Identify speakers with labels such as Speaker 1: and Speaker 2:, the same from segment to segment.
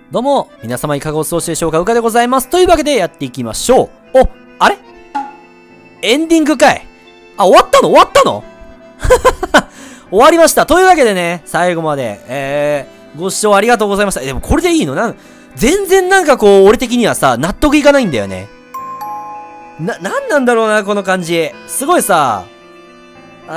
Speaker 1: どうも、皆様いかがお過ごしでしょうか。うかでございます。というわけでやっていきましょう。お、あれエンディングかい。あ、終わったの終わりました。というわけでね、最後まで、ご視聴ありがとうございました。でもこれでいいの？全然なんかこう、俺的にはさ、納得いかないんだよね。なんなんだろうな、この感じ。すごいさ、いい？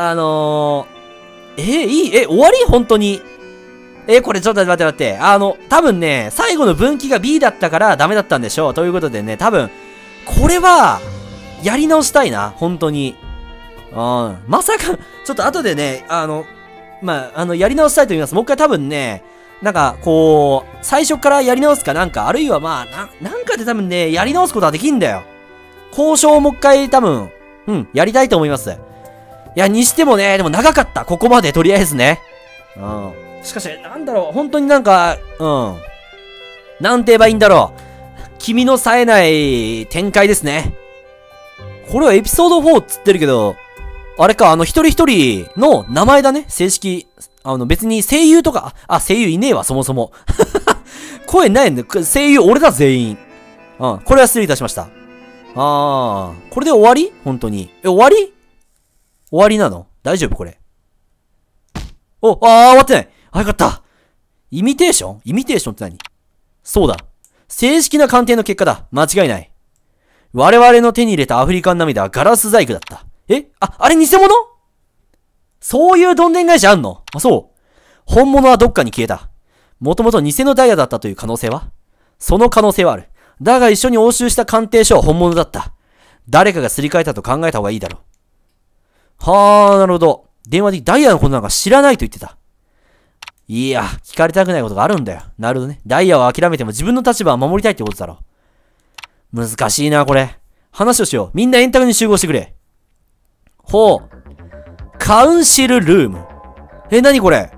Speaker 1: 終わり？本当に。これちょっと待って。多分ね、最後の分岐が B だったからダメだったんでしょう。ということでね、多分、これは、やり直したいな。本当に。まさか、ちょっと後でね、やり直したいと言います。もう一回多分ね、なんか、こう、最初からやり直すかなんか、あるいはなんかで多分ね、やり直すことはできんだよ。交渉をもう一回多分、やりたいと思います。いや、にしてもね、でも長かった。ここまで、とりあえずね。しかし、なんだろう、本当になんか、なんて言えばいいんだろう。君の冴えない展開ですね。これはエピソード4っつってるけど、あれか、一人一人の名前だね。正式。別に声優とか、声優いねえわ、そもそも。声ないんだ。声優俺だ、全員。これは失礼いたしました。これで終わり？本当に。終わり？終わりなの？大丈夫これ。終わってない。よかった。イミテーションって何？そうだ。正式な鑑定の結果だ。間違いない。我々の手に入れたアフリカン涙はガラス細工だった。あれ偽物？そういうどんでん返しあんの？そう。本物はどっかに消えた。もともと偽のダイヤだったという可能性は？その可能性はある。だが一緒に押収した鑑定書は本物だった。誰かがすり替えたと考えた方がいいだろう。なるほど。電話でダイヤのことなんか知らないと言ってた。いや、聞かれたくないことがあるんだよ。なるほどね。ダイヤを諦めても自分の立場を守りたいってことだろ。難しいな、これ。話をしよう。みんな円卓に集合してくれ。カウンシルルーム。何これ？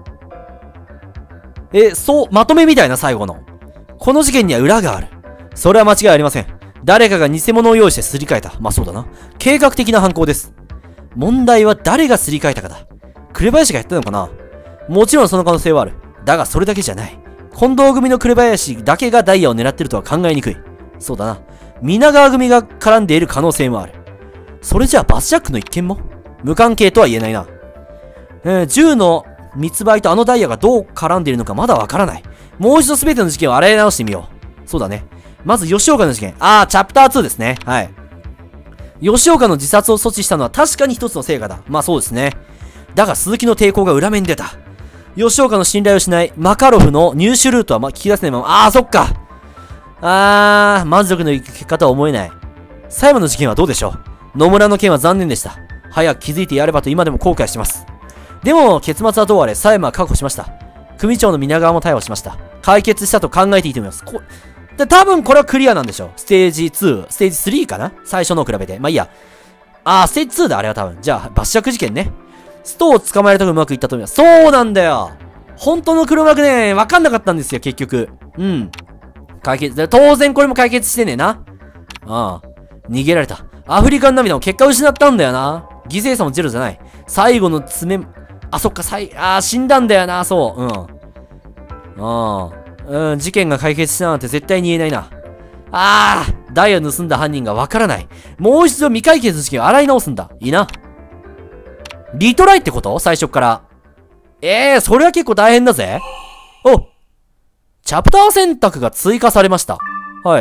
Speaker 1: まとめみたいな最後の。この事件には裏がある。それは間違いありません。誰かが偽物を用意してすり替えた。そうだな。計画的な犯行です。問題は誰がすり替えたかだ。紅林がやったのかな？もちろんその可能性はある。だがそれだけじゃない。近藤組の紅林だけがダイヤを狙ってるとは考えにくい。そうだな。皆川組が絡んでいる可能性もある。それじゃあバスジャックの一件も無関係とは言えないな。銃の密売とダイヤがどう絡んでいるのかまだわからない。もう一度全ての事件を洗い直してみよう。そうだね。まず吉岡の事件。チャプター2ですね。はい。吉岡の自殺を阻止したのは確かに一つの成果だ。そうですね。だが鈴木の抵抗が裏目に出た。吉岡の信頼をしないマカロフの入手ルートは聞き出せないまま、そっか。満足のいく結果とは思えない。狭山の事件はどうでしょう？野村の件は残念でした。早く気づいてやればと今でも後悔してます。でも、結末はどうあれ、狭山は確保しました。組長の皆川も逮捕しました。解決したと考えていいと思います。多分これはクリアなんでしょう。ステージ2、ステージ3かな？最初のを比べて。いいや。ステージ2だ、あれは多分。じゃあ、バスジャック事件ね。ストを捕まえるとうまくいったと思います。そうなんだよ。本当の黒幕ね、わかんなかったんですよ、結局。解決。当然これも解決してねえな。逃げられた。アフリカン涙も結果失ったんだよな。犠牲者もゼロじゃない。最後の爪、そっか、死んだんだよな、そう。事件が解決したなんて絶対に言えないな。ダイヤを盗んだ犯人がわからない。もう一度未解決の事件を洗い直すんだ。いいな。リトライってこと？最初から。それは結構大変だぜ。チャプター選択が追加されました。はい。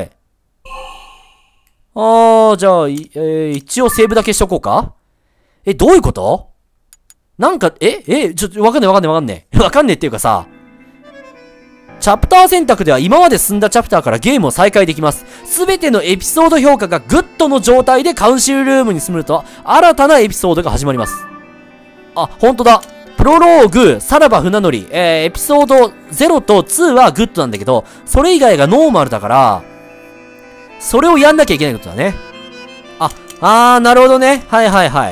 Speaker 1: じゃあ、一応セーブだけしとこうか？どういうこと？なんか、ちょっとわかんねえ。わかんねえっていうかさ、チャプター選択では今まで進んだチャプターからゲームを再開できます。すべてのエピソード評価がグッドの状態でカウンシルルームに進むと、新たなエピソードが始まります。ほんとだ。プロローグ、さらば船乗り、エピソード0と2はグッドなんだけど、それ以外がノーマルだから、それをやんなきゃいけないことだね。なるほどね。はい。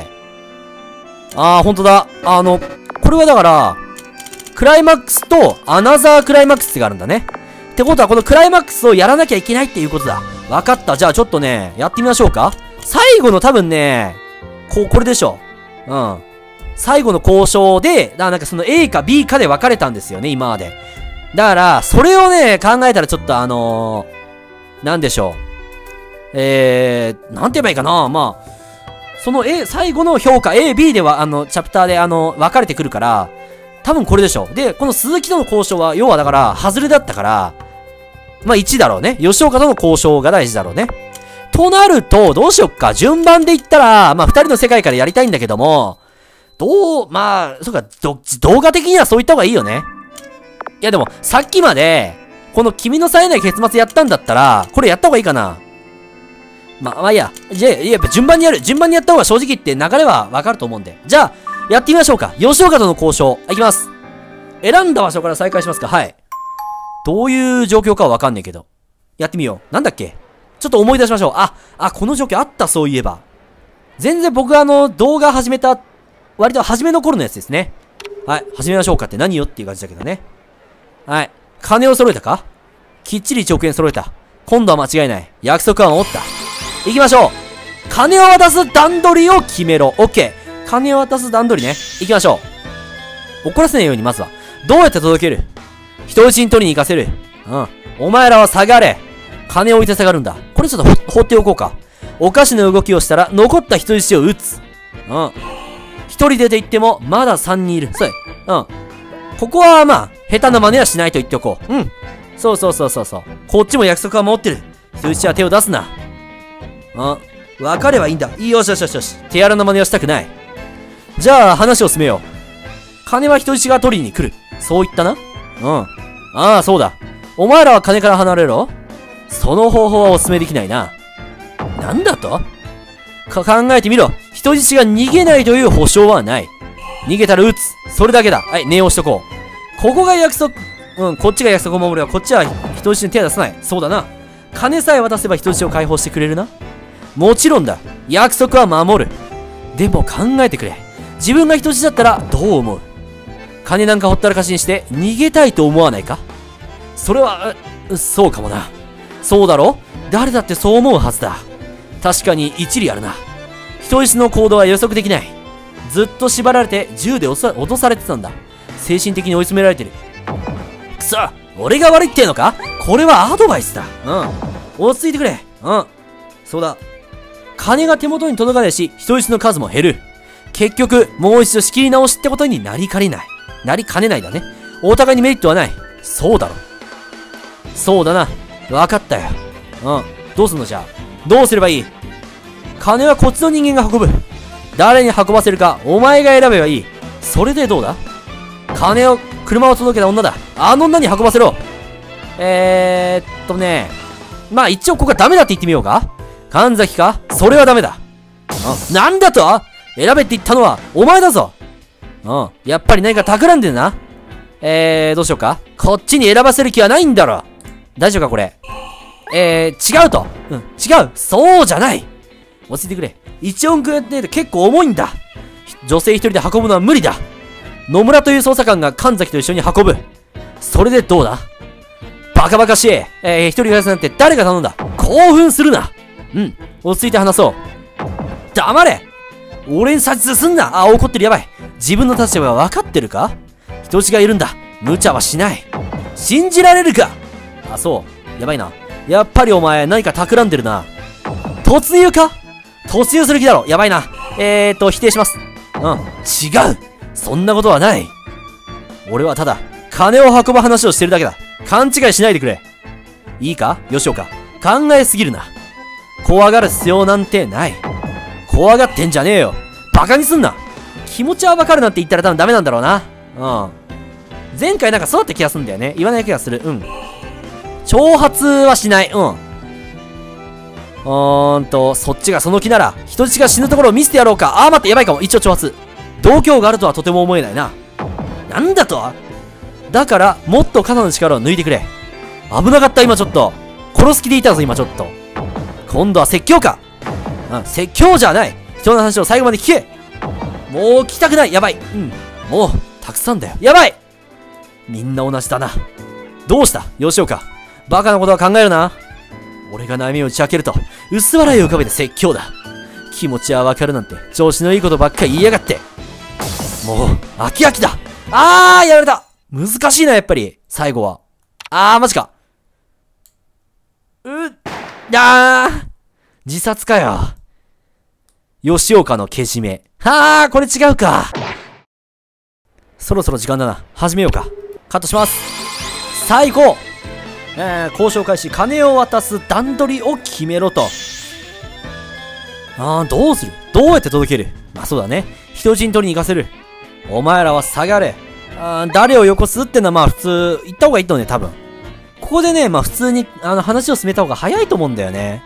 Speaker 1: ほんとだ。これはだから、クライマックスとアナザークライマックスがあるんだね。ってことは、このクライマックスをやらなきゃいけないっていうことだ。わかった。じゃあちょっとね、やってみましょうか。最後の多分ね、これでしょ。最後の交渉で、なんかその A か B かで分かれたんですよね、今まで。 だから、それをね、考えたらちょっとなんでしょう。なんて言えばいいかな。まあ、その最後の評価、A、B では、チャプターで分かれてくるから、多分これでしょ。で、この鈴木との交渉は、要はだから、外れだったから、まあ1だろうね。吉岡との交渉が大事だろうね。となると、どうしよっか。順番で言ったら、まあ2人の世界からやりたいんだけども、まあ、そうか、動画的にはそう言った方がいいよね。いやでも、さっきまで、この君の冴えない結末やったんだったら、これやった方がいいかな。まあいいや。じゃあ、やっぱ順番にやった方が正直言って流れはわかると思うんで。じゃあ、やってみましょうか。吉岡との交渉。いきます。選んだ場所から再開しますか。はい。どういう状況かはわかんねえけど。やってみよう。なんだっけ？ちょっと思い出しましょう。この状況あった、そういえば。全然僕動画始めた、割と初めの頃のやつですね。はい。始めましょうかって何よっていう感じだけどね。はい。金を揃えたか？きっちり1億円揃えた。今度は間違いない。約束は守った。行きましょう。金を渡す段取りを決めろ。オッケー。金を渡す段取りね。行きましょう。怒らせないようにまずは。どうやって届ける？人質に取りに行かせる。うん。お前らは下がれ。金を置いて下がるんだ。これちょっと放っておこうか。おかしな動きをしたら残った人質を撃つ。うん。一人出て行ってもまだ3人いる。そうや。うん。ここはまあ、下手な真似はしないと言っておこう。うん。そう。こっちも約束は守ってる。人質は手を出すな。分かればいいんだ。よし。手荒な真似はしたくない。じゃあ、話を進めよう。金は人質が取りに来る。そう言ったな。そうだ。お前らは金から離れろ。その方法はお勧めできないな。なんだと？考えてみろ。人質が逃げないという保証はない。逃げたら撃つ。それだけだ。はい、念を押しとこう。ここが約束。こっちが約束を守れば、こっちは人質に手を出さない。そうだな。金さえ渡せば人質を解放してくれるな。もちろんだ。約束は守る。でも考えてくれ。自分が人質だったらどう思う？金なんかほったらかしにして逃げたいと思わないか？それは、そうかもな。そうだろ？誰だってそう思うはずだ。確かに一理あるな。人質の行動は予測できない。ずっと縛られて銃で脅されてたんだ。精神的に追い詰められてる。くそ！俺が悪いってのか？これはアドバイスだ。落ち着いてくれ。そうだ。金が手元に届かないし、人質の数も減る。結局、もう一度仕切り直しってことになりかねないだね。お互いにメリットはない。そうだろ。そうだな。わかったよ。どうすんのじゃあ。どうすればいい？金はこっちの人間が運ぶ。誰に運ばせるか、お前が選べばいい。それでどうだ？車を届けた女だ。あの女に運ばせろ。まあ一応ここはダメだって言ってみようか。神崎か？それはダメだ。なんだと？選べって言ったのはお前だぞ。やっぱり何か企んでるな。どうしようか。こっちに選ばせる気はないんだろ。大丈夫かこれ。違うと。違う。そうじゃない。落ち着いてくれ。1億円って結構重いんだ。女性一人で運ぶのは無理だ。野村という捜査官が神崎と一緒に運ぶ。それでどうだ？バカバカしい。一人暮らしなんて誰が頼んだ？興奮するな。落ち着いて話そう。黙れ！俺に指図すんな。怒ってる。やばい。自分の立場は分かってるか？人質がいるんだ。無茶はしない。信じられるか？そう。やばいな。やっぱりお前何か企んでるな。突入か？突入する気だろ。やばいな。否定します。違う。そんなことはない。俺はただ、金を運ぶ話をしてるだけだ。勘違いしないでくれ。いいか？吉岡。考えすぎるな。怖がる必要なんてない。怖がってんじゃねえよ。バカにすんな。気持ちはわかるなんて言ったら多分ダメなんだろうな。前回なんかそうだった気がするんだよね。言わない気がする。挑発はしない。そっちがその気なら、人質が死ぬところを見せてやろうか。待って、やばいかも。一応挑発。度胸があるとはとても思えないな。なんだと？だから、もっと肩の力を抜いてくれ。危なかった、今ちょっと。殺す気でいたぞ、今ちょっと。今度は説教か。説教じゃない。人の話を最後まで聞け。もう聞きたくない。やばい。もう、たくさんだよ。やばい。みんな同じだな。どうした吉岡。バカなことは考えるな。俺が悩みを打ち明けると、薄笑いを浮かべて説教だ。気持ちはわかるなんて、調子のいいことばっかり言いやがって。もう、飽き飽きだ。やられた。 難しいな、やっぱり。最後は。マジか。自殺かよ。吉岡のけじめ。これ違うか。そろそろ時間だな。始めようか。カットします。最後交渉開始。金を渡す段取りを決めろと。どうする？どうやって届ける？まあそうだね。人質に取りに行かせる。お前らは下がれ。誰をよこすってのはまあ普通、言った方がいいと思うね、多分。ここでね、まあ普通に、話を進めた方が早いと思うんだよね。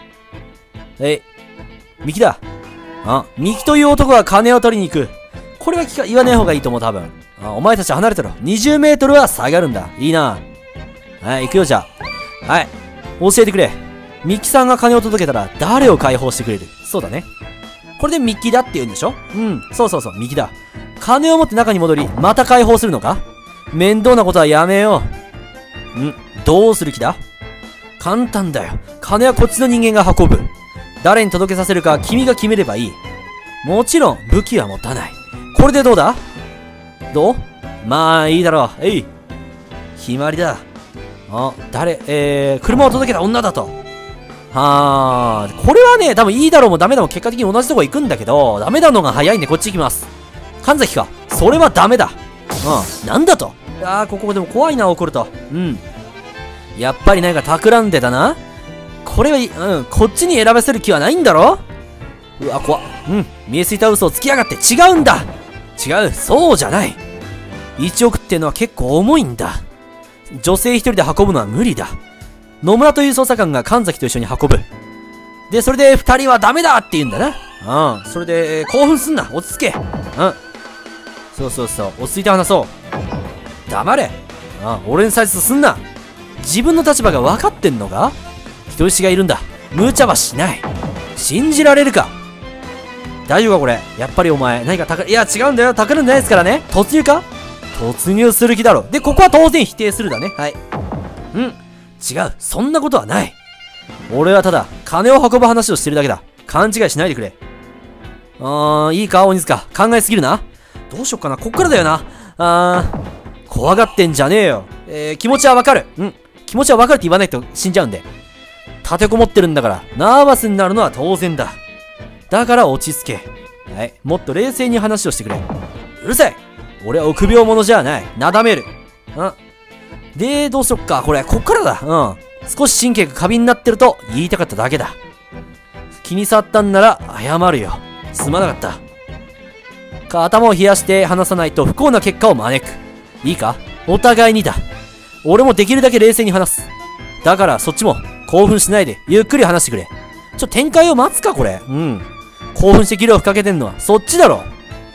Speaker 1: ミキだ。ミキという男が金を取りに行く。これは言わない方がいいと思う、多分。お前たち離れてろ。20メートルは下がるんだ。いいな。はい、行くよ、じゃあ。はい。教えてくれ。ミキさんが金を届けたら、誰を解放してくれる？そうだね。これでミキだって言うんでしょ？うん。そうそうそう、ミキだ。金を持って中に戻り、また解放するのか？面倒なことはやめよう。どうする気だ？簡単だよ。金はこっちの人間が運ぶ。誰に届けさせるか君が決めればいい。もちろん、武器は持たない。これでどうだ？どう？まあ、いいだろう。決まりだ。車を届けた女だと。これはね、多分いいだろうもダメだも結果的に同じとこ行くんだけど、ダメなのが早いんでこっち行きます。神崎か。それはダメだ。なんだと。ここでも怖いな、怒ると。やっぱりなんか企んでたな。これは、こっちに選ばせる気はないんだろ？怖っ。見えすいた嘘をつきやがって。違うんだ。違う。そうじゃない。1億ってのは結構重いんだ。女性一人で運ぶのは無理だ。野村という捜査官が神崎と一緒に運ぶ。で、それで二人はダメだって言うんだな。それで、興奮すんな。落ち着け。そう。落ち着いて話そう。黙れ。俺に指図すんな。自分の立場が分かってんのか？人質がいるんだ。無茶はしない。信じられるか？大丈夫かこれ？やっぱりお前、何かいや、違うんだよ。企んでないですからね。突入か？突入する気だろ。で、ここは当然否定するだね。はい。違う。そんなことはない。俺はただ、金を運ぶ話をしてるだけだ。勘違いしないでくれ。いいか、鬼塚。考えすぎるな。どうしよっかな。こっからだよな。怖がってんじゃねえよ。気持ちはわかる。気持ちはわかるって言わないと死んじゃうんで。立てこもってるんだから、ナーバスになるのは当然だ。だから落ち着け。はい。もっと冷静に話をしてくれ。うるさい。俺は臆病者じゃない。なだめる。で、どうしよっか。こっからだ。少し神経が過敏になってると言いたかっただけだ。気に障ったんなら謝るよ。すまなかった。頭を冷やして話さないと不幸な結果を招く。いいか？お互いにだ。俺もできるだけ冷静に話す。だからそっちも興奮しないでゆっくり話してくれ。展開を待つかこれ。興奮してギルをふっかけてんのはそっちだろ。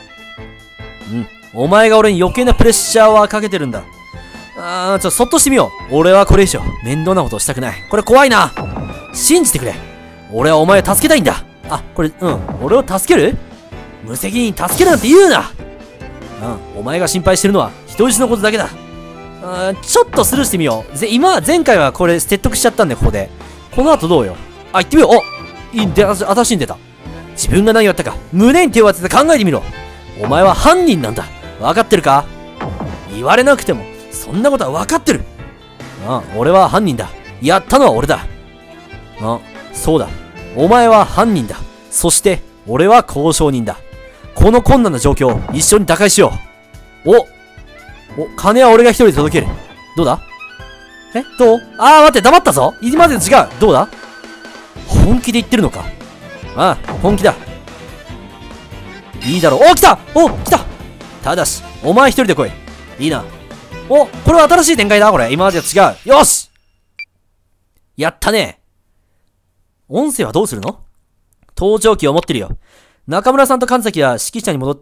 Speaker 1: お前が俺に余計なプレッシャーをかけてるんだ。そっとしてみよう。俺はこれ以上面倒なことをしたくない。これ怖いな。信じてくれ。俺はお前を助けたいんだ。俺を助ける？無責任に助けるなんて言うな。お前が心配してるのは人質のことだけだ。ちょっとスルーしてみよう。前回はこれ説得しちゃったんで、ここで。この後どうよ。行ってみよう。いいんで、私に出た。自分が何をやったか、胸に手を当てて考えてみろ。お前は犯人なんだ。分かってるか？言われなくても、そんなことは分かってる。俺は犯人だ。やったのは俺だ。そうだ。お前は犯人だ。そして、俺は交渉人だ。この困難な状況を一緒に打開しよう。金は俺が一人で届ける。どうだ？どう？待って、黙ったぞ。今までと違う。どうだ？本気で言ってるのか？本気だ。いいだろう。来た！来た！ただし、お前一人で来い。いいな。これは新しい展開だ、これ。今までと違う。よし！やったね。音声はどうするの？盗聴器を持ってるよ。中村さんと神崎は指揮者に戻って、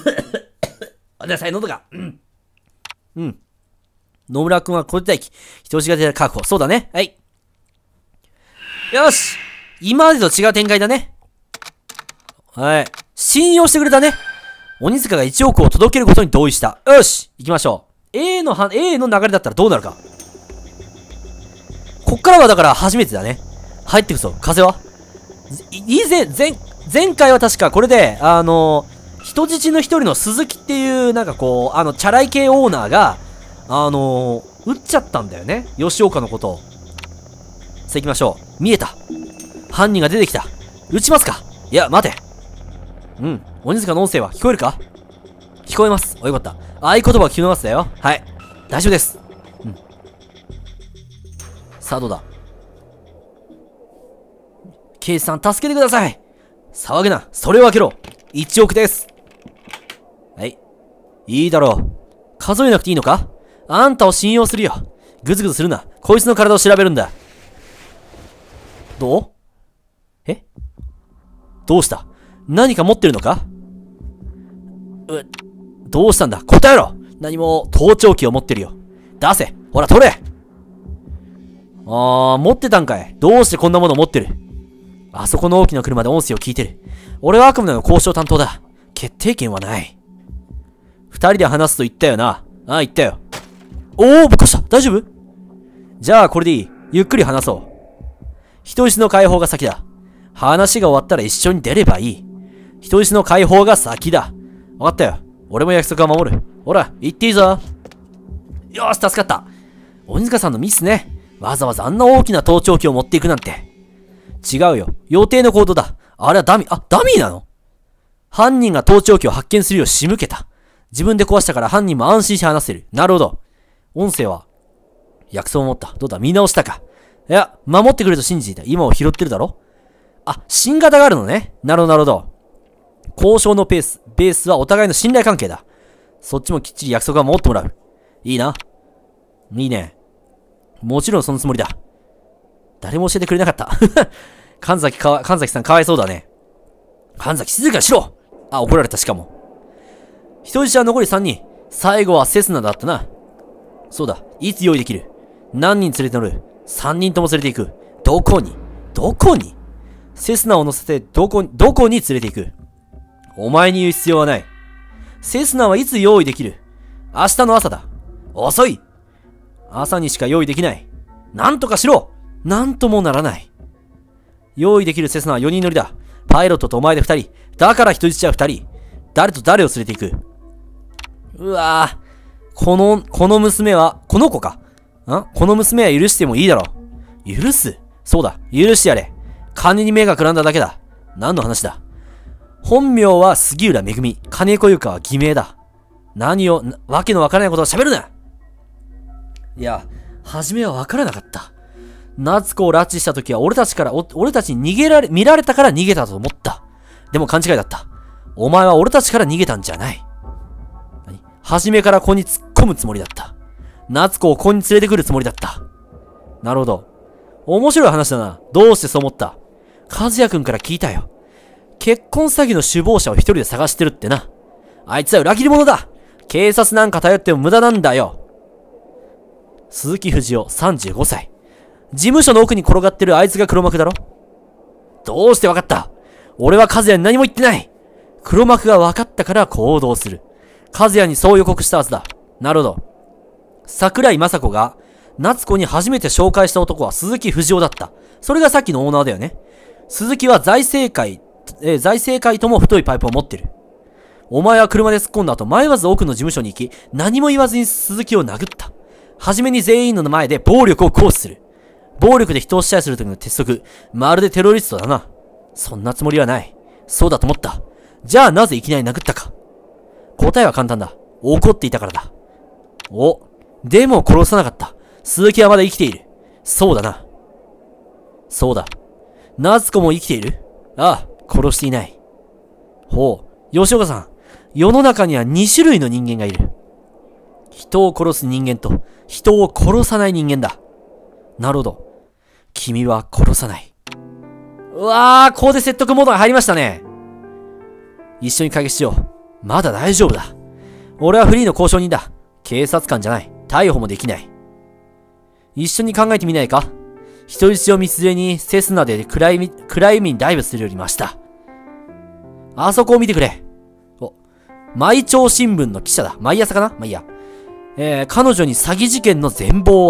Speaker 1: 喉が。野村くんはこれで待機。人質が出た確保。そうだね。はい。よし！今までと違う展開だね。はい。信用してくれたね。鬼塚が1億を届けることに同意した。よし！行きましょう。A の流れだったらどうなるか。こっからはだから初めてだね。入ってくぞ。風は前回は確かこれで、人質の一人の鈴木っていう、チャラい系オーナーが、 撃っちゃったんだよね。吉岡のことを。さあ行きましょう。見えた。犯人が出てきた。撃ちますか？いや、待て。鬼塚の音声は聞こえるか？聞こえます。よかった。合言葉を聞きますだよ。はい。大丈夫です。さあ、どうだ。刑事さん、助けてください。騒ぐな。それを開けろ。1億です。はい。いいだろう。数えなくていいのか？あんたを信用するよ。ぐずぐずするな。こいつの体を調べるんだ。どう？どうした？何か持ってるのか？どうしたんだ？答えろ！何も盗聴器を持ってるよ。出せ！ほら、取れ！持ってたんかい。どうしてこんなもの持ってる？あそこの大きな車で音声を聞いてる。俺はあくまでも交渉担当だ。決定権はない。二人で話すと言ったよな。ああ、言ったよ。びっくりした。大丈夫？じゃあ、これでいい。ゆっくり話そう。人質の解放が先だ。話が終わったら一緒に出ればいい。人質の解放が先だ。わかったよ。俺も約束は守る。ほら、行っていいぞ。よーし、助かった。鬼塚さんのミスね。わざわざあんな大きな盗聴器を持っていくなんて。違うよ。予定の行動だ。あれはダミーなの？犯人が盗聴器を発見するよう仕向けた。自分で壊したから犯人も安心して話せる。なるほど。音声は約束を持った。どうだ、見直したか？いや、守ってくれと信じていた。今を拾ってるだろ？新型があるのね。なるほど。交渉のベースはお互いの信頼関係だ。そっちもきっちり約束は守ってもらう。いいな。いいね。もちろんそのつもりだ。誰も教えてくれなかった。神崎さんかわいそうだね。神崎静かにしろ！怒られた。しかも人質は残り3人。最後はセスナだったな。そうだ。いつ用意できる？何人連れて乗る？3人とも連れて行く。どこにセスナを乗せてどこに連れて行く？お前に言う必要はない。セスナはいつ用意できる？明日の朝だ。遅い！朝にしか用意できない。なんとかしろ！なんともならない。用意できるセスナは4人乗りだ。パイロットとお前で2人。だから人質は2人。誰と誰を連れて行く？うわぁ。この娘は、この子か。この娘は許してもいいだろう。許す？そうだ。許してやれ。金に目がくらんだだけだ。何の話だ？本名は杉浦めぐみ。金子ゆかは偽名だ。わけのわからないことを喋るな！いや、初めはわからなかった。夏子を拉致した時は俺たちに見られたから逃げたと思った。でも勘違いだった。お前は俺たちから逃げたんじゃない。初めから子に突っ込むつもりだった。夏子を子に連れてくるつもりだった。なるほど。面白い話だな。どうしてそう思った？和也くんから聞いたよ。結婚詐欺の首謀者を一人で探してるってな。あいつは裏切り者だ。警察なんか頼っても無駄なんだよ。鈴木藤夫35歳。事務所の奥に転がってるあいつが黒幕だろ？どうしてわかった？俺は和也に何も言ってない。黒幕が分かったから行動する。和也にそう予告したはずだ。なるほど。桜井雅子が夏子に初めて紹介した男は鈴木藤夫だった。それがさっきのオーナーだよね。鈴木は財政界とも太いパイプを持ってる。お前は車で突っ込んだ後、迷わず奥の事務所に行き、何も言わずに鈴木を殴った。はじめに全員の前で暴力を行使する。暴力で人を支配するときの鉄則。まるでテロリストだな。そんなつもりはない。そうだと思った。じゃあなぜいきなり殴ったか。答えは簡単だ。怒っていたからだ。でも殺さなかった。鈴木はまだ生きている。そうだな。そうだ。夏子も生きている？ああ、殺していない。ほう。吉岡さん。世の中には2種類の人間がいる。人を殺す人間と、人を殺さない人間だ。なるほど。君は殺さない。うわー、ここで説得モードが入りましたね。一緒に会議しよう。まだ大丈夫だ。俺はフリーの交渉人だ。警察官じゃない。逮捕もできない。一緒に考えてみないか？人質を道連れにセスナで暗闇にダイブするよりました。あそこを見てくれ。毎朝新聞の記者だ。毎朝かな？まあ、いいや。彼女に詐欺事件の全貌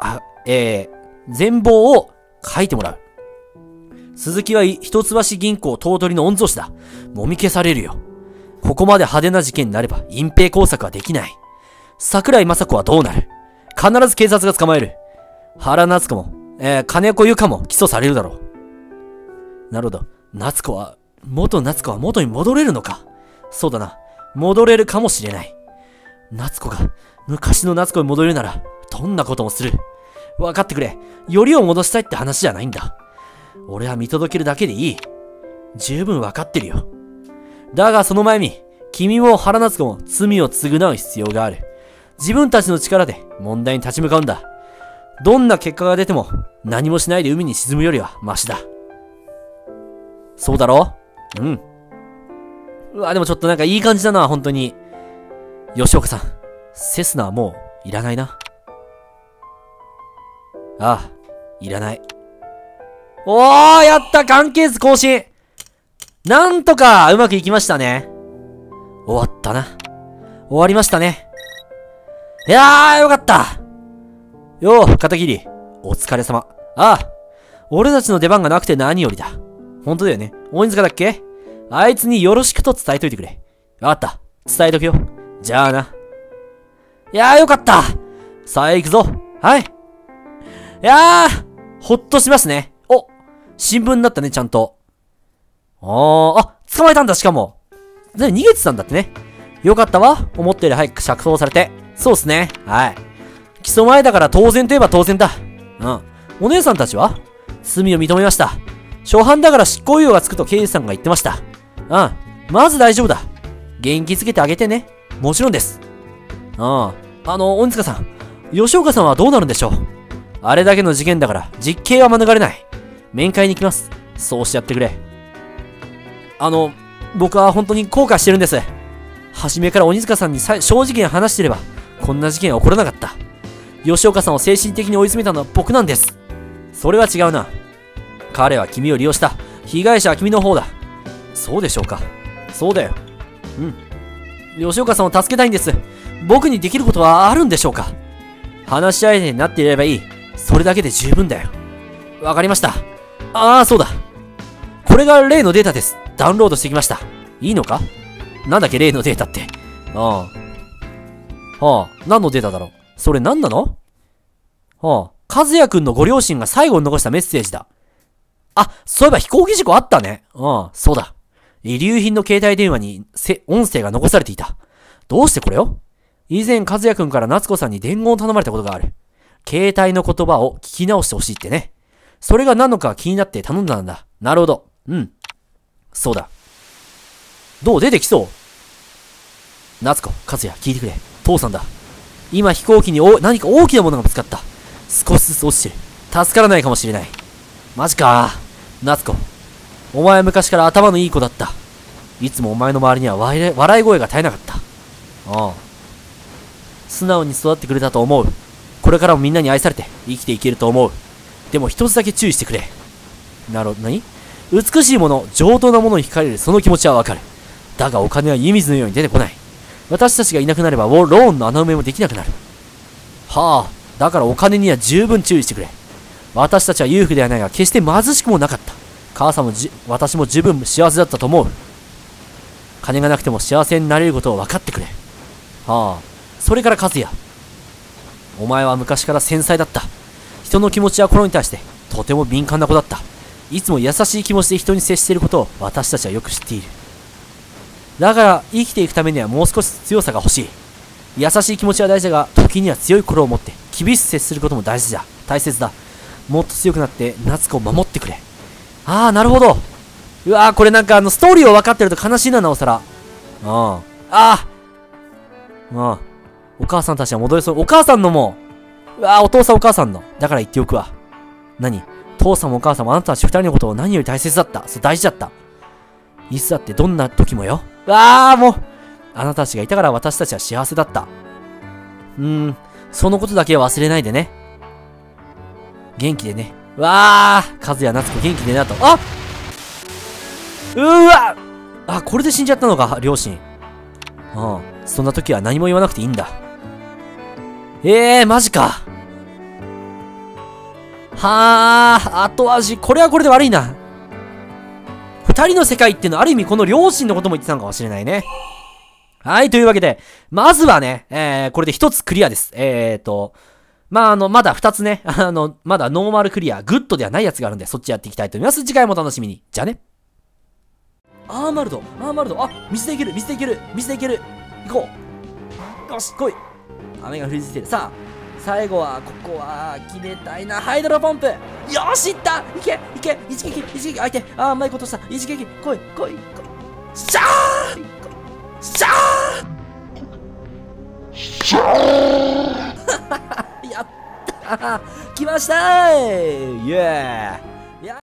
Speaker 1: を書いてもらう。鈴木は一橋銀行頭取の御曹司だ。もみ消されるよ。ここまで派手な事件になれば隠蔽工作はできない。 桜井雅子はどうなる？必ず警察が捕まえる。原夏子も、金子由香も起訴されるだろう。なるほど。夏子は元に戻れるのか。そうだな。戻れるかもしれない。夏子が、昔の夏子に戻れるなら、どんなこともする。分かってくれ。よりを戻したいって話じゃないんだ。俺は見届けるだけでいい。十分分かってるよ。だがその前に、君も原夏子も罪を償う必要がある。自分たちの力で問題に立ち向かうんだ。どんな結果が出ても、何もしないで海に沈むよりはマシだ。そうだろ？うん。うわ、でもちょっとなんかいい感じだな、本当に。吉岡さん、セスナはもういらないな。ああ、いらない。おー、やった！関係図更新！なんとかうまくいきましたね。終わったな。終わりましたね。いやー、よかった。よう、片桐。お疲れ様。ああ、俺たちの出番がなくて何よりだ。本当だよね。鬼塚だっけ？あいつによろしくと伝えといてくれ。わかった。伝えとくよ。じゃあな。いやー、よかった。さあ、行くぞ。はい。いやー、ほっとしますね。お、新聞になったね、ちゃんと。あ、捕まえたんだ、しかも。で、逃げてたんだってね。よかったわ。思ったより早く釈放されて。そうっすね。はい。起訴前だから当然といえば当然だ。うん。お姉さんたちは罪を認めました。初犯だから執行猶予がつくと刑事さんが言ってました。うん。まず大丈夫だ。元気づけてあげてね。もちろんです。鬼塚さん。吉岡さんはどうなるんでしょう？あれだけの事件だから実刑は免れない。面会に行きます。そうしてやってくれ。僕は本当に後悔してるんです。初めから鬼塚さんに正直に話してれば、こんな事件は起こらなかった。吉岡さんを精神的に追い詰めたのは僕なんです。それは違うな。彼は君を利用した。被害者は君の方だ。そうでしょうか。そうだよ。うん。吉岡さんを助けたいんです。僕にできることはあるんでしょうか。話し相手になっていればいい。それだけで十分だよ。わかりました。ああ、そうだ。これが例のデータです。ダウンロードしてきました。いいのか？なんだっけ、例のデータって。何のデータだろう。それ何なの？和也くんのご両親が最後に残したメッセージだ。あ、そういえば飛行機事故あったね。そうだ。遺留品の携帯電話に音声が残されていた。どうしてこれを？以前和也くんから夏子さんに伝言を頼まれたことがある。携帯の言葉を聞き直してほしいってね。それが何のか気になって頼んだんだ。なるほど。うん。そうだ。どう出てきそう？夏子、和也、聞いてくれ。父さんだ。今飛行機に何か大きなものがぶつかった。少しずつ落ちてる。助からないかもしれない。マジか。夏子。お前は昔から頭のいい子だった。いつもお前の周りには笑い声が絶えなかった。素直に育ってくれたと思う。これからもみんなに愛されて生きていけると思う。でも一つだけ注意してくれ。なるほど、何？美しいもの、上等なものに惹かれるその気持ちはわかる。だがお金は湯水のように出てこない。私たちがいなくなればローンの穴埋めもできなくなる。だからお金には十分注意してくれ。私たちは裕福ではないが決して貧しくもなかった。母さんも私も十分幸せだったと思う。金がなくても幸せになれることを分かってくれ。それから和也。お前は昔から繊細だった。人の気持ちや心に対してとても敏感な子だった。いつも優しい気持ちで人に接していることを私たちはよく知っている。だから生きていくためにはもう少し強さが欲しい。優しい気持ちは大事だが、時には強い心を持って厳しく接することも大切だ。もっと強くなって夏子を守ってくれ。なるほど。うわー、これなんかストーリーを分かってると悲しいな、なおさら。お母さんたちは戻れそう。お母さんのも、お父さんお母さんの。だから言っておくわ。何？父さんもお母さんもあなたたち二人のことを何より大切だった。そう、大事だった。いつだってどんな時もよ。もう。あなたたちがいたから私たちは幸せだった。そのことだけは忘れないでね。元気でね。和也夏子元気でね、と。これで死んじゃったのか、両親。そんな時は何も言わなくていいんだ。マジか。後味。これはこれで悪いな。二人の世界っていうのはある意味この両親のことも言ってたのかもしれないね。 はい、というわけで、まずはね、これで一つクリアです。まだ二つね、まだノーマルクリア、グッドではないやつがあるんで、そっちやっていきたいと思います。次回もお楽しみに。じゃあね。アーマルド、あ、水でいける、行こう。よし、来い。雨が降り続いてる。さあ、最後は、ここは、決めたいな。ハイドロポンプ。よし、いったいけ、一撃、相手。あー、うまいことした。一撃、来い。シャーやったー来ましたーイエーイ